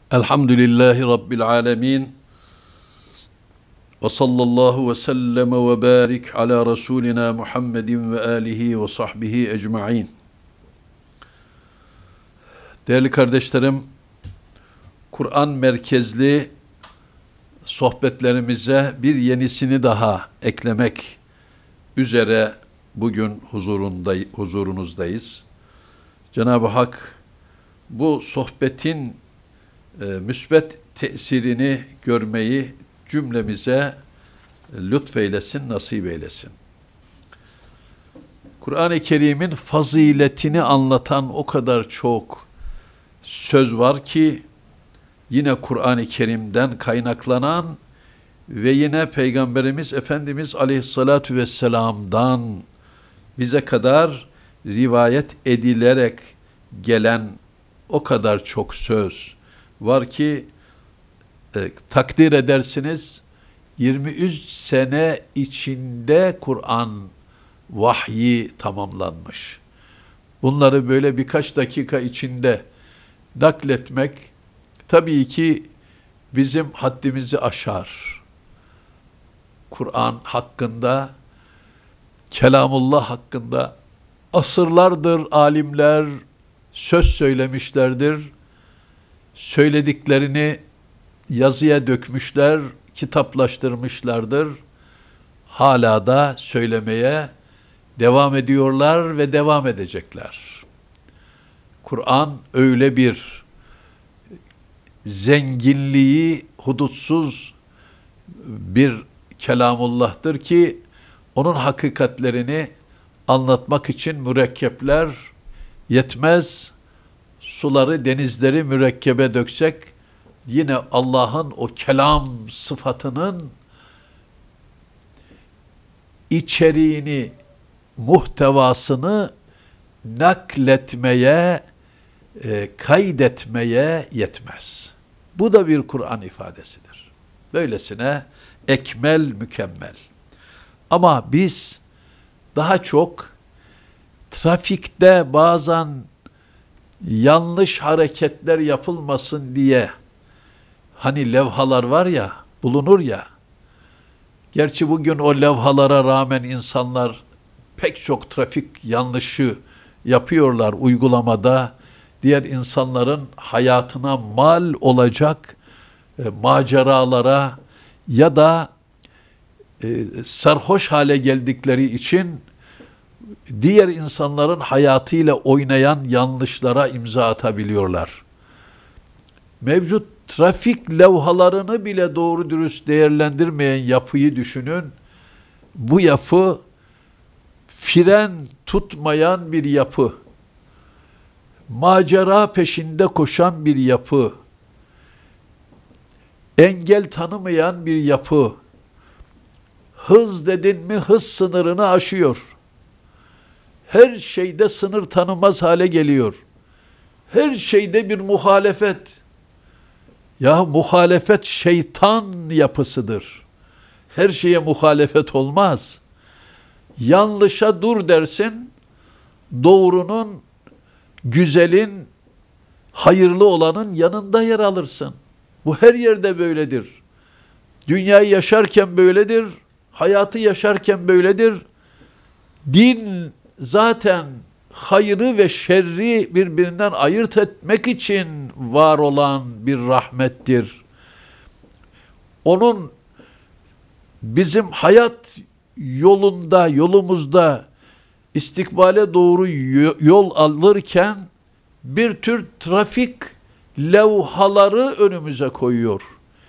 Elhamdülillahi Rabbil alemin. Ve sallallahu ve sellem ve barik ala Resulina Muhammedin ve alihi ve sahbihi ecma'in. Değerli kardeşlerim, Kur'an merkezli sohbetlerimize bir yenisini daha eklemek üzere bugün huzurunuzdayız. Cenab-ı Hak bu sohbetin müsbet tesirini görmeyi cümlemize lütfeylesin, nasip eylesin. Kur'an-ı Kerim'in faziletini anlatan o kadar çok söz var ki, yine Kur'an-ı Kerim'den kaynaklanan ve yine Peygamberimiz Efendimiz Aleyhisselatü Vesselam'dan bize kadar rivayet edilerek gelen o kadar çok söz var ki takdir edersiniz 23 sene içinde Kur'an vahyi tamamlanmış. Bunları böyle birkaç dakika içinde nakletmek tabii ki bizim haddimizi aşar. Kur'an hakkında, kelamullah hakkında asırlardır alimler söz söylemişlerdir. Söylediklerini yazıya dökmüşler, kitaplaştırmışlardır. Hala da söylemeye devam ediyorlar ve devam edecekler. Kur'an öyle bir zenginliği hudutsuz bir kelamullah'tır ki onun hakikatlerini anlatmak için mürekkepler yetmez. Suları, denizleri mürekkebe döksek yine Allah'ın o kelam sıfatının içeriğini, muhtevasını nakletmeye, kaydetmeye yetmez. Bu da bir Kur'an ifadesidir. Böylesine ekmel, mükemmel. Ama biz daha çok trafikte bazen yanlış hareketler yapılmasın diye hani levhalar var ya, bulunur ya. Gerçi bugün o levhalara rağmen insanlar pek çok trafik yanlışı yapıyorlar uygulamada. Diğer insanların hayatına mal olacak maceralara ya da sarhoş hale geldikleri için diğer insanların hayatıyla oynayan yanlışlara imza atabiliyorlar. Mevcut trafik levhalarını bile doğru dürüst değerlendirmeyen yapıyı düşünün. Bu yapı fren tutmayan bir yapı. Macera peşinde koşan bir yapı. Engel tanımayan bir yapı. Hız dedin mi hız sınırını aşıyor. Her şeyde sınır tanımaz hale geliyor. Her şeyde bir muhalefet. Ya muhalefet şeytan yapısıdır. Her şeye muhalefet olmaz. Yanlışa dur dersin, doğrunun, güzelin, hayırlı olanın yanında yer alırsın. Bu her yerde böyledir. Dünyayı yaşarken böyledir, hayatı yaşarken böyledir. Din zaten hayrı ve şerri birbirinden ayırt etmek için var olan bir rahmettir. Onun bizim hayat yolumuzda istikbale doğru yol alırken bir tür trafik levhaları önümüze koyuyor.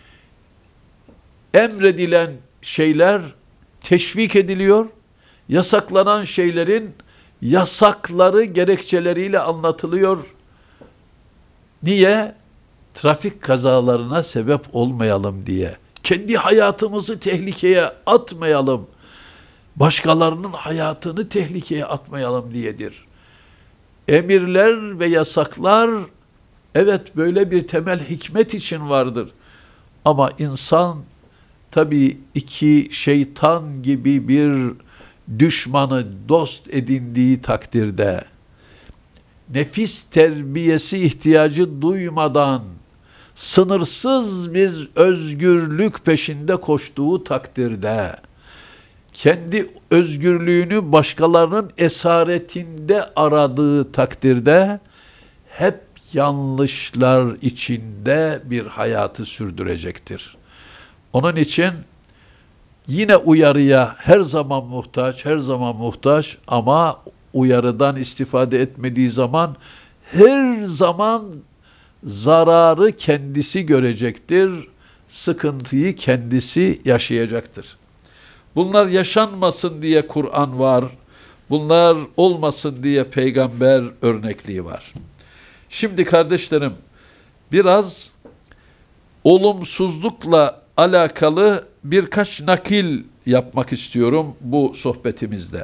Emredilen şeyler teşvik ediliyor. Yasaklanan şeylerin yasakları gerekçeleriyle anlatılıyor. Niye? Trafik kazalarına sebep olmayalım diye. Kendi hayatımızı tehlikeye atmayalım. Başkalarının hayatını tehlikeye atmayalım diyedir. Emirler ve yasaklar evet böyle bir temel hikmet için vardır. Ama insan tabii iki şeytan gibi bir düşmanı dost edindiği takdirde nefis terbiyesi ihtiyacı duymadan sınırsız bir özgürlük peşinde koştuğu takdirde, kendi özgürlüğünü başkalarının esaretinde aradığı takdirde hep yanlışlar içinde bir hayatı sürdürecektir. Onun için yine uyarıya her zaman muhtaç ama uyarıdan istifade etmediği zaman her zaman zararı kendisi görecektir, sıkıntıyı kendisi yaşayacaktır. Bunlar yaşanmasın diye Kur'an var, bunlar olmasın diye peygamber örnekliği var. Şimdi kardeşlerim, biraz olumsuzlukla alakalı birkaç nakil yapmak istiyorum bu sohbetimizde.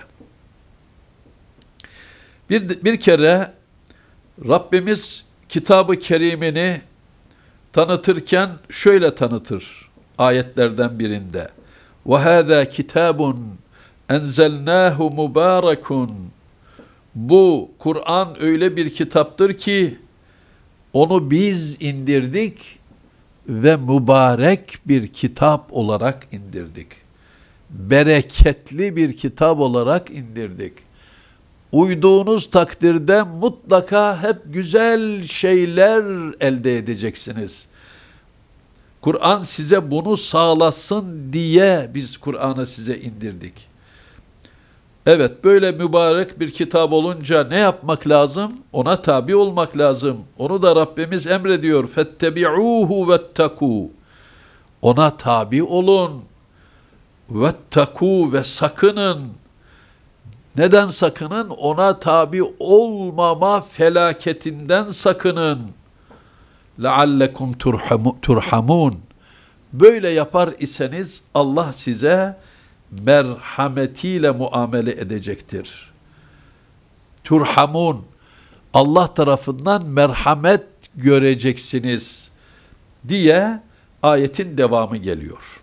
Bir kere Rabbimiz Kitab-ı Kerim'ini tanıtırken şöyle tanıtır ayetlerden birinde. وَهَذَا كِتَابٌ اَنْزَلْنَاهُ مُبَارَكٌ. Bu Kur'an öyle bir kitaptır ki onu biz indirdik ve mübarek bir kitap olarak indirdik. Bereketli bir kitap olarak indirdik. Uyduğunuz takdirde mutlaka hep güzel şeyler elde edeceksiniz. Kur'an size bunu sağlasın diye biz Kur'an'ı size indirdik. Evet, böyle mübarek bir kitap olunca ne yapmak lazım? Ona tabi olmak lazım. Onu da Rabbimiz emrediyor. فَاتَّبِعُوهُ وَاتَّقُوا. Ona tabi olun. وَاتَّقُوا ve sakının. Neden sakının? Ona tabi olmama felaketinden sakının. لَعَلَّكُمْ turhamun. Böyle yapar iseniz Allah size merhametiyle muamele edecektir. Turhamun. Allah tarafından merhamet göreceksiniz diye ayetin devamı geliyor.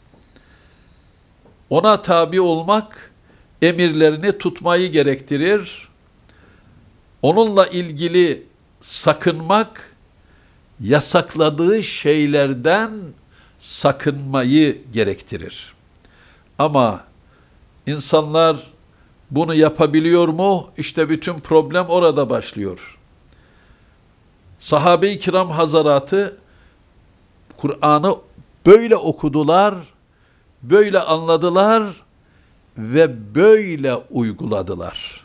Ona tabi olmak, emirlerini tutmayı gerektirir. Onunla ilgili sakınmak, yasakladığı şeylerden sakınmayı gerektirir. Ama insanlar bunu yapabiliyor mu? İşte bütün problem orada başlıyor. Sahabe-i kiram hazaratı Kur'an'ı böyle okudular, böyle anladılar ve böyle uyguladılar.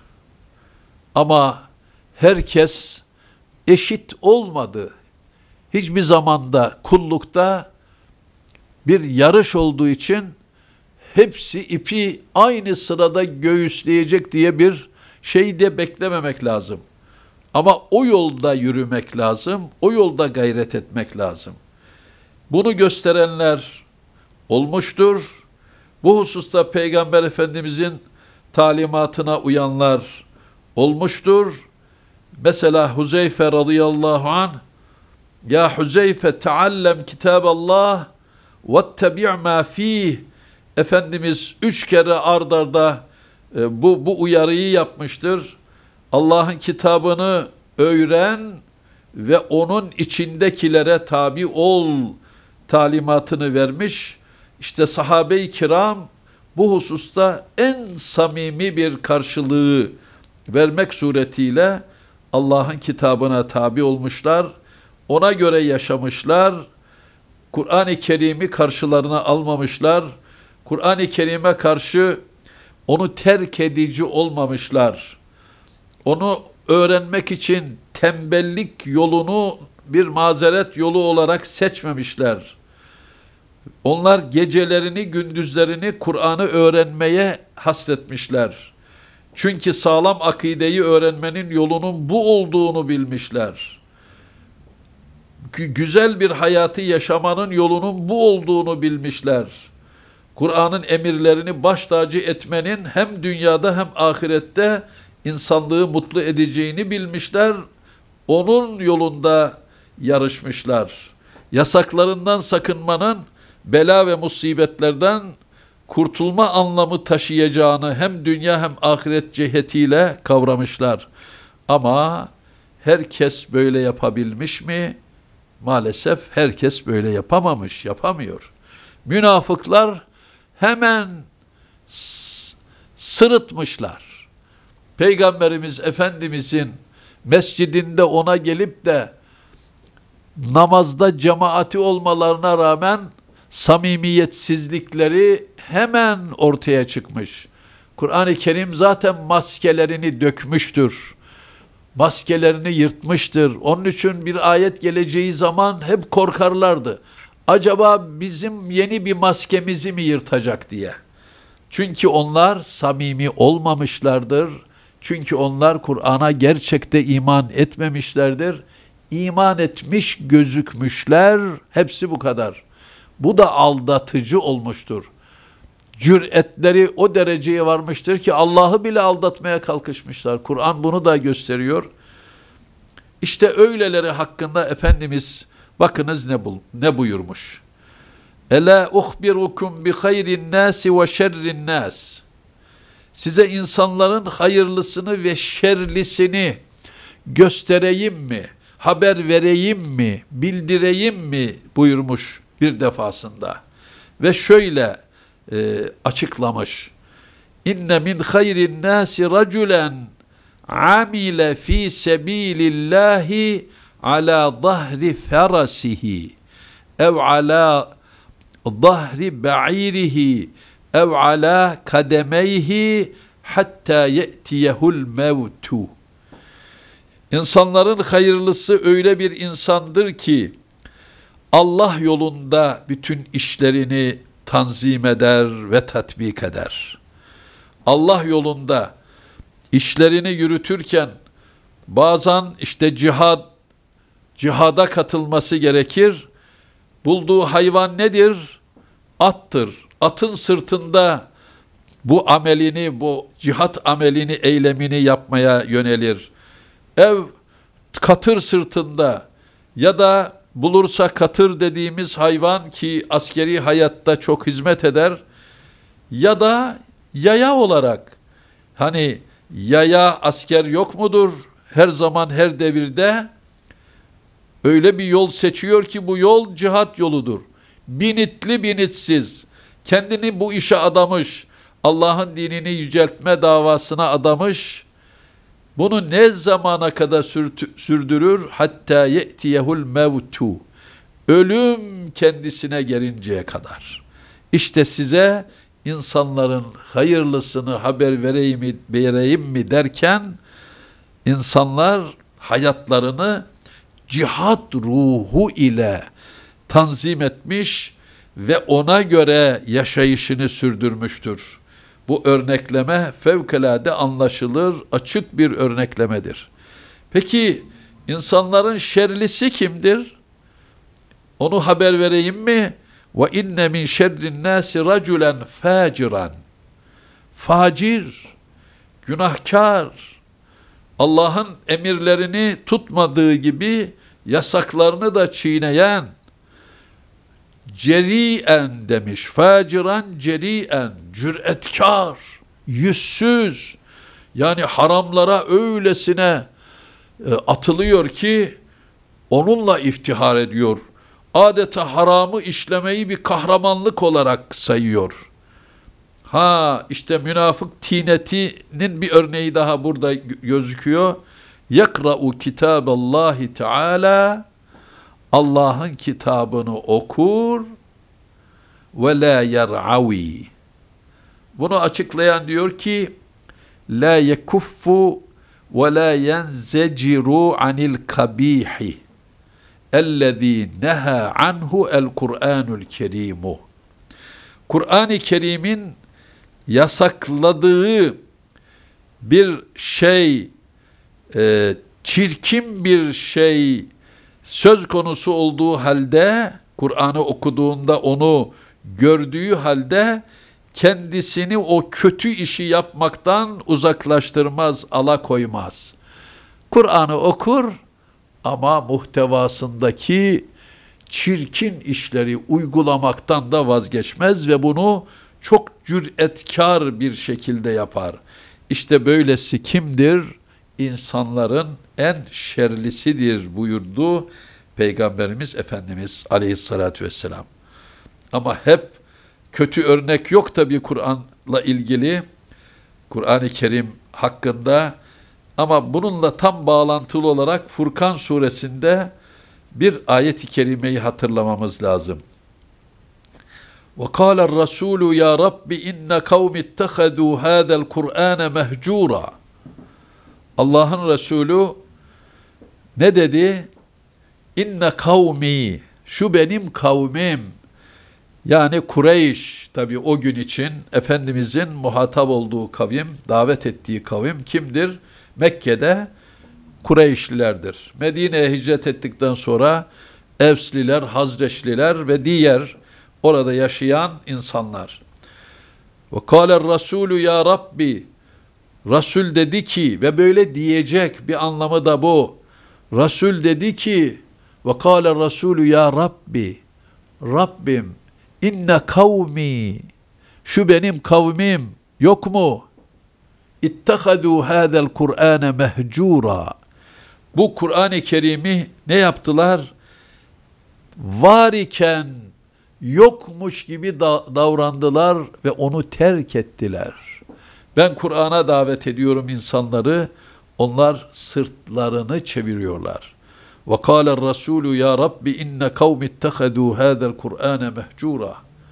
Ama herkes eşit olmadı. Hiçbir zamanda kullukta bir yarış olduğu için hepsi ipi aynı sırada göğüsleyecek diye bir şey de beklememek lazım. Ama o yolda yürümek lazım, o yolda gayret etmek lazım. Bunu gösterenler olmuştur. Bu hususta Peygamber Efendimizin talimatına uyanlar olmuştur. Mesela Huzeyfe radıyallahu anh, ya Huzeyfe teallem kitaballah vettebi' ma fih. Efendimiz 3 kere ard arda bu uyarıyı yapmıştır. Allah'ın kitabını öğren ve onun içindekilere tabi ol talimatını vermiş. İşte sahabe-i kiram bu hususta en samimi bir karşılığı vermek suretiyle Allah'ın kitabına tabi olmuşlar. Ona göre yaşamışlar. Kur'an-ı Kerim'i karşılarına almamışlar. Kur'an-ı Kerim'e karşı onu terk edici olmamışlar. Onu öğrenmek için tembellik yolunu bir mazeret yolu olarak seçmemişler. Onlar gecelerini, gündüzlerini Kur'an'ı öğrenmeye hasretmişler. Çünkü sağlam akideyi öğrenmenin yolunun bu olduğunu bilmişler. Güzel bir hayatı yaşamanın yolunun bu olduğunu bilmişler. Kur'an'ın emirlerini baş tacı etmenin hem dünyada hem ahirette insanlığı mutlu edeceğini bilmişler. Onun yolunda yarışmışlar. Yasaklarından sakınmanın bela ve musibetlerden kurtulma anlamı taşıyacağını hem dünya hem ahiret cihetiyle kavramışlar. Ama herkes böyle yapabilmiş mi? Maalesef herkes böyle yapamamış, yapamıyor. Münafıklar hemen sırıtmışlar. Peygamberimiz Efendimizin mescidinde ona gelip de namazda cemaati olmalarına rağmen samimiyetsizlikleri hemen ortaya çıkmış. Kur'an-ı Kerim zaten maskelerini dökmüştür. Maskelerini yırtmıştır. Onun için bir ayet geleceği zaman hep korkarlardı. Acaba bizim yeni bir maskemizi mi yırtacak diye. Çünkü onlar samimi olmamışlardır. Çünkü onlar Kur'an'a gerçekte iman etmemişlerdir. İman etmiş gözükmüşler. Hepsi bu kadar. Bu da aldatıcı olmuştur. Cüretleri o dereceye varmıştır ki Allah'ı bile aldatmaya kalkışmışlar. Kur'an bunu da gösteriyor. İşte öyleleri hakkında Efendimiz bakınız ne buyurmuş. Ela uhbirukum bi hayrin nasi ve şerrin nas. Size insanların hayırlısını ve şerlisini göstereyim mi? Haber vereyim mi? Bildireyim mi? Buyurmuş bir defasında. Ve şöyle açıklamış. İnne min hayrin nasi raculen amile fi sebilillahi ala zahri ferasihi ev ala zahri ba'irihi ev ala kademeyhi hatta ye'tiyehul mevtu. İnsanların hayırlısı öyle bir insandır ki Allah yolunda bütün işlerini tanzim eder ve tatbik eder. Allah yolunda işlerini yürütürken bazen işte cihada katılması gerekir. Bulduğu hayvan nedir? Attır. Atın sırtında bu amelini, bu cihat amelini, eylemini yapmaya yönelir. Katır sırtında ya da bulursa katır dediğimiz hayvan ki askeri hayatta çok hizmet eder ya da yaya olarak, hani yaya asker yok mudur? Her zaman her devirde öyle bir yol seçiyor ki bu yol cihat yoludur. Binitli binitsiz kendini bu işe adamış, Allah'ın dinini yüceltme davasına adamış. Bunu ne zamana kadar sürdürür? Hatta ye'tiyehul mevtu. Ölüm kendisine gelinceye kadar. İşte size insanların hayırlısını haber vereyim mi derken insanlar hayatlarını cihat ruhu ile tanzim etmiş ve ona göre yaşayışını sürdürmüştür. Bu örnekleme fevkalade anlaşılır, açık bir örneklemedir. Peki insanların şerlisi kimdir? Onu haber vereyim mi? Ve inne min şerrin nasi raculen faciran. Facir, günahkar, Allah'ın emirlerini tutmadığı gibi yasaklarını da çiğneyen, ceri'en demiş. Faciran ceri'en, cüretkar, yüzsüz. Yani haramlara öylesine atılıyor ki onunla iftihar ediyor. Adeta haramı işlemeyi bir kahramanlık olarak sayıyor. İşte münafık tinetinin bir örneği daha burada gözüküyor. Yakra'u kitaballahi teala, Allah'ın kitabını okur ve la yer'avi. Bunu açıklayan diyor ki la yekuffu ve la yenzeciru anil kabihi ellezî neha anhu el Kur'anul Kerimu. Kur'an-ı Kerim'in yasakladığı bir şey, çirkin bir şey söz konusu olduğu halde, Kur'an'ı okuduğunda onu gördüğü halde kendisini o kötü işi yapmaktan uzaklaştırmaz, alakoymaz. Kur'an'ı okur ama muhtevasındaki çirkin işleri uygulamaktan da vazgeçmez ve bunu çok cüretkar bir şekilde yapar. İşte böylesi kimdir? İnsanların en şerlisidir buyurdu Peygamberimiz Efendimiz Aleyhisselatü Vesselam. Ama hep kötü örnek yok tabii Kur'an'la ilgili, Kur'an-ı Kerim hakkında, ama bununla tam bağlantılı olarak Furkan suresinde bir ayet-i kerimeyi hatırlamamız lazım. وَقَالَ الرَّسُولُ يَا رَبِّ اِنَّ قَوْمِ اتَّخَذُوا هَذَا الْقُرْآنَ مَهْجُورًا. Allah'ın Resulü ne dedi? İnne kavmi, şu benim kavmim, yani Kureyş, tabi o gün için Efendimizin muhatap olduğu kavim, davet ettiği kavim kimdir? Mekke'de Kureyşlilerdir. Medine'ye hicret ettikten sonra Evsliler, Hazreçliler ve diğer orada yaşayan insanlar. Ve kâler Rasûlü ya Rabbi, Resul dedi ki, ve böyle diyecek, bir anlamı da bu. Resul dedi ki, ve kâle Rasûlü ya Rabbi, Rabbim, inne kavmi, şu benim kavmim yok mu? İttehadû hâzel Kur'âne mehcûrâ. Bu Kur'an-ı Kerim'i ne yaptılar? Var iken yokmuş gibi davrandılar ve onu terk ettiler. Ben Kur'an'a davet ediyorum insanları, onlar sırtlarını çeviriyorlar. وَقَالَ الرَّسُولُ يَا رَبِّ اِنَّ قَوْمِ اتَّخَذُوا هَذَا الْقُرْآنَ مَهْجُورًا.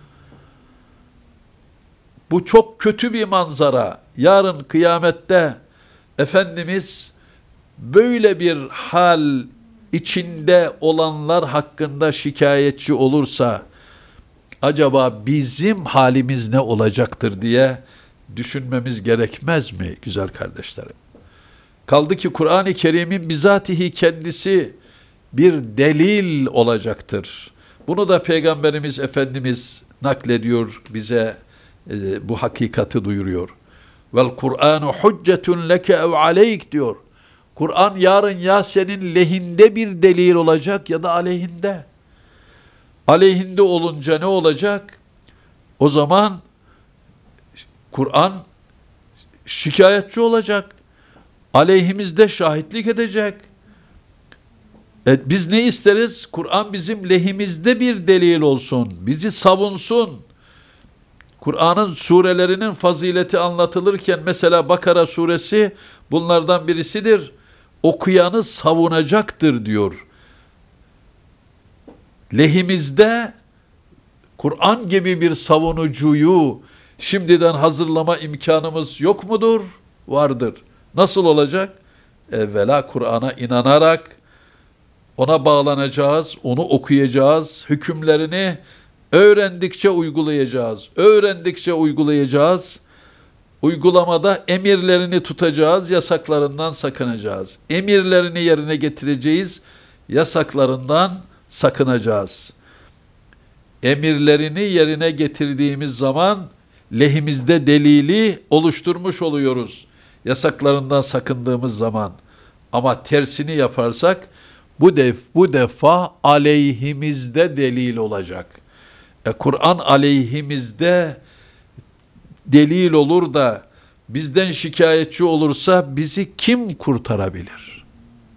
Bu çok kötü bir manzara. Yarın kıyamette Efendimiz böyle bir hal içinde olanlar hakkında şikayetçi olursa, acaba bizim halimiz ne olacaktır diye düşünmemiz gerekmez mi güzel kardeşlerim? Kaldı ki Kur'an-ı Kerim'in bizatihi kendisi bir delil olacaktır. Bunu da Peygamberimiz Efendimiz naklediyor bize, bu hakikati duyuruyor. Vel Kur'anu huccetun leke ev aleyk diyor. Kur'an yarın ya senin lehinde bir delil olacak ya da aleyhinde. Aleyhinde olunca ne olacak? O zaman Kur'an şikayetçi olacak. Aleyhimizde şahitlik edecek. Biz ne isteriz? Kur'an bizim lehimizde bir delil olsun. Bizi savunsun. Kur'an'ın surelerinin fazileti anlatılırken mesela Bakara suresi bunlardan birisidir. Okuyanı savunacaktır diyor. Lehimizde Kur'an gibi bir savunucuyu şimdiden hazırlama imkanımız yok mudur? Vardır. Nasıl olacak? Evvela Kur'an'a inanarak ona bağlanacağız, onu okuyacağız, hükümlerini öğrendikçe uygulayacağız. Öğrendikçe uygulayacağız. Uygulamada emirlerini tutacağız, yasaklarından sakınacağız. Emirlerini yerine getireceğiz, yasaklarından sakınacağız. Emirlerini yerine getirdiğimiz zaman lehimizde delili oluşturmuş oluyoruz. Yasaklarından sakındığımız zaman. Ama tersini yaparsak bu defa aleyhimizde delil olacak. Kur'an aleyhimizde delil olur da bizden şikayetçi olursa bizi kim kurtarabilir?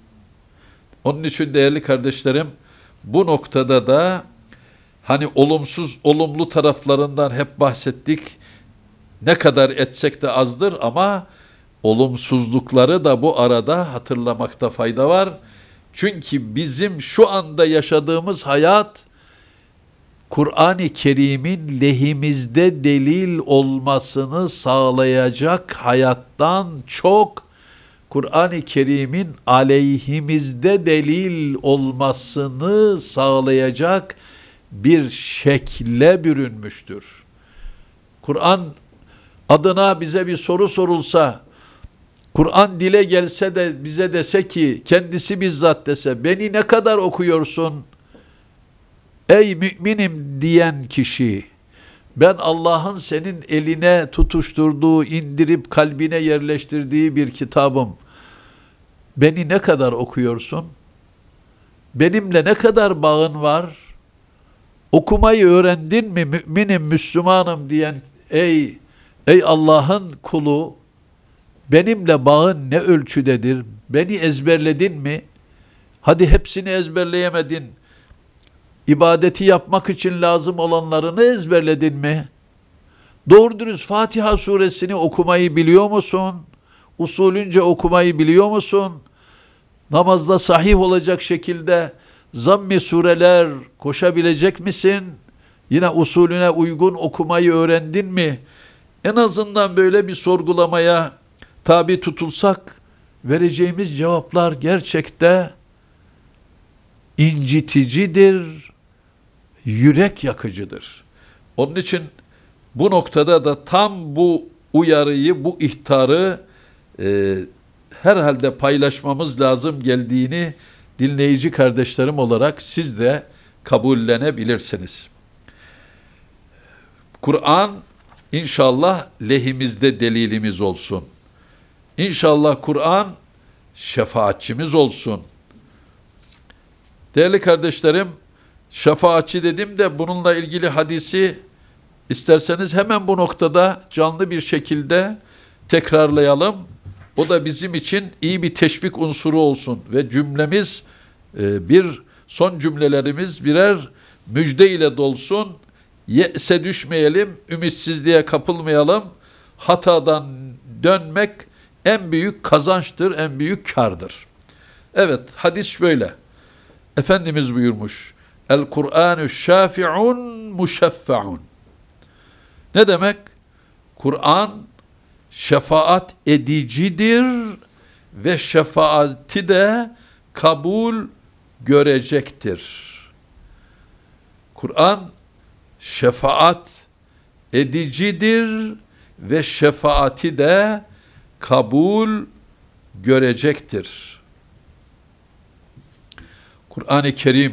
Onun için değerli kardeşlerim, bu noktada da hani olumlu taraflarından hep bahsettik. Ne kadar etsek de azdır ama olumsuzlukları da bu arada hatırlamakta fayda var. Çünkü bizim şu anda yaşadığımız hayat, Kur'an-ı Kerim'in lehimizde delil olmasını sağlayacak hayattan çok, Kur'an-ı Kerim'in aleyhimizde delil olmasını sağlayacak bir şekle bürünmüştür. Kur'an adına bize bir soru sorulsa, Kur'an dile gelse de bize dese ki, kendisi bizzat dese, beni ne kadar okuyorsun ey müminim diyen kişi, ben Allah'ın senin eline tutuşturduğu, indirip kalbine yerleştirdiği bir kitabım, beni ne kadar okuyorsun? Benimle ne kadar bağın var? Okumayı öğrendin mi müminim, Müslümanım diyen ey Allah'ın kulu, benimle bağın ne ölçüdedir? Beni ezberledin mi? Hadi hepsini ezberleyemedin. İbadeti yapmak için lazım olanlarını ezberledin mi? Doğru dürüst Fatiha suresini okumayı biliyor musun? Usulünce okumayı biliyor musun? Namazda sahih olacak şekilde zamm-ı sureler koşabilecek misin? Yine usulüne uygun okumayı öğrendin mi? En azından böyle bir sorgulamaya tabi tutulsak, vereceğimiz cevaplar gerçekte inciticidir, yürek yakıcıdır. Onun için bu noktada da tam bu uyarıyı, bu ihtarı herhalde paylaşmamız lazım geldiğini dinleyici kardeşlerim olarak siz de kabullenebilirsiniz. Kur'an inşallah lehimizde delilimiz olsun. İnşallah Kur'an şefaatçimiz olsun. Değerli kardeşlerim, şefaatçi dedim de bununla ilgili hadisi isterseniz hemen bu noktada canlı bir şekilde tekrarlayalım. O da bizim için iyi bir teşvik unsuru olsun ve cümlemiz son cümlelerimiz birer müjde ile dolsun. Ye'se düşmeyelim, ümitsizliğe kapılmayalım. Hatadan dönmek en büyük kazançtır, en büyük kârdır. Evet, hadis böyle. Efendimiz buyurmuş, El-Kur'anü şafi'un muşeffa'un. Ne demek? Kur'an şefaat edicidir ve şefaati de kabul görecektir. Kur'an şefaat edicidir ve şefaati de kabul görecektir. Kur'an-ı Kerim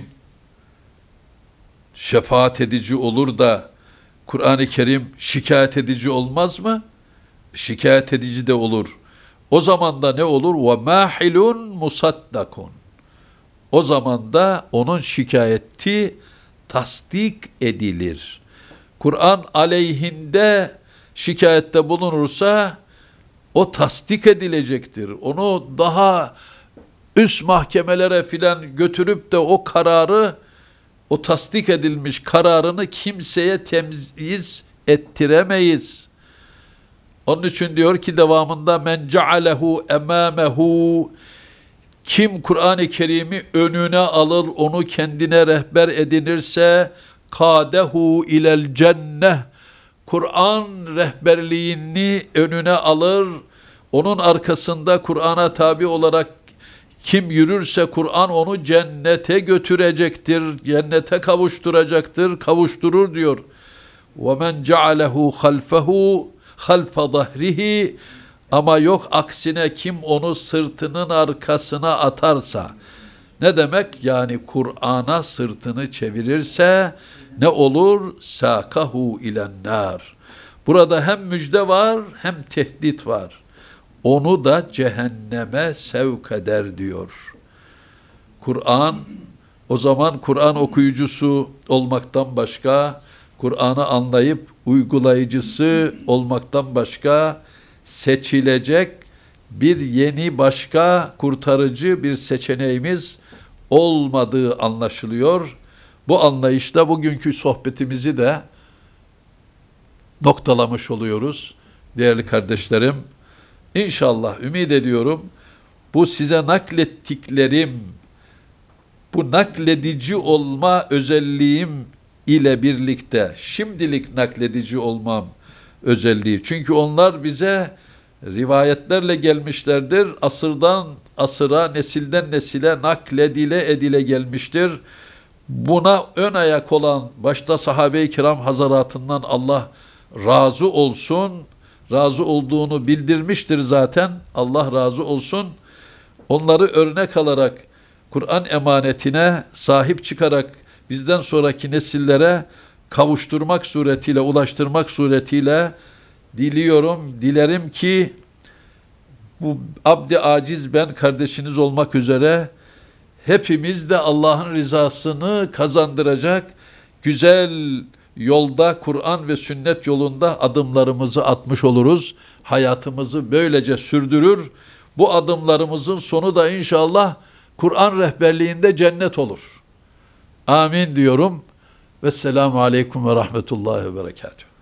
şefaat edici olur da Kur'an-ı Kerim şikayet edici olmaz mı? Şikayet edici de olur. O zaman da ne olur? وَمَاحِلٌ مُصَدَّقٌ. O zaman da onun şikayeti tasdik edilir. Kur'an aleyhinde şikayette bulunursa o tasdik edilecektir. Onu daha üst mahkemelere filan götürüp de o kararı, o tasdik edilmiş kararını kimseye temyiz ettiremeyiz. Onun için diyor ki devamında men cealehu emamehu, kim Kur'an-ı Kerim'i önüne alır, onu kendine rehber edinirse kadehu ilel cenneh, Kur'an rehberliğini önüne alır, onun arkasında Kur'an'a tabi olarak kim yürürse Kur'an onu cennete götürecektir, cennete kavuşturacaktır, kavuşturur diyor. وَمَنْ جَعَلَهُ خَلْفَهُ خَلْفَ ظَهْرِهِ, ama yok aksine kim onu sırtının arkasına atarsa, ne demek? Yani Kur'an'a sırtını çevirirse ne olur? سَاقَهُ اِلَى النَّارِ. Burada hem müjde var hem tehdit var. Onu da cehenneme sevk eder diyor. Kur'an, o zaman Kur'an okuyucusu olmaktan başka, Kur'an'ı anlayıp uygulayıcısı olmaktan başka seçilecek bir yeni başka kurtarıcı bir seçeneğimiz olmadığı anlaşılıyor. Bu anlayışla bugünkü sohbetimizi de noktalamış oluyoruz. Değerli kardeşlerim, İnşallah ümit ediyorum bu size naklettiklerim, bu nakledici olma özelliğim ile birlikte şimdilik nakledici olmam özelliği. Çünkü onlar bize rivayetlerle gelmişlerdir. Asırdan asıra, nesilden nesile nakledile edile gelmiştir. Buna ön ayak olan başta sahabe-i kiram hazaratından Allah razı olsun. Razı olduğunu bildirmiştir zaten. Allah razı olsun. Onları örnek alarak Kur'an emanetine sahip çıkarak bizden sonraki nesillere kavuşturmak suretiyle, ulaştırmak suretiyle dilerim ki bu abd-i aciz ben kardeşiniz olmak üzere hepimiz de Allah'ın rızasını kazandıracak güzel yolda, Kur'an ve sünnet yolunda adımlarımızı atmış oluruz. Hayatımızı böylece sürdürür. Bu adımlarımızın sonu da inşallah Kur'an rehberliğinde cennet olur. Amin diyorum. Vesselamu aleyküm ve rahmetullahi ve berekatuhu.